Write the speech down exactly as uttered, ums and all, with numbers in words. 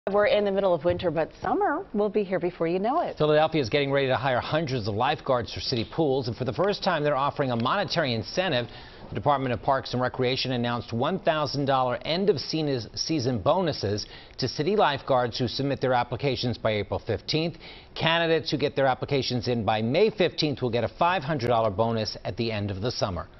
We're in the middle of winter, but summer will be here before you know it. Philadelphia is getting ready to hire hundreds of lifeguards for city pools, and for the first time they're offering a monetary incentive. The Department of Parks and Recreation announced one thousand dollar end-of-season bonuses to city lifeguards who submit their applications by April fifteenth. Candidates who get their applications in by May fifteenth will get a five hundred dollar bonus at the end of the summer.